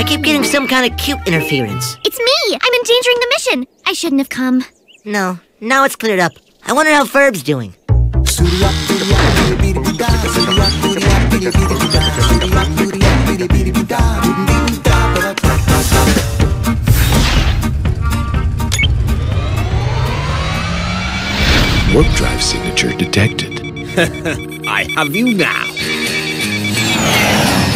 keep getting some kind of cute interference. It's me! I'm endangering the mission! I shouldn't have come. No, now it's cleared up. I wonder how Ferb's doing. Warp drive signature detected. I have you now.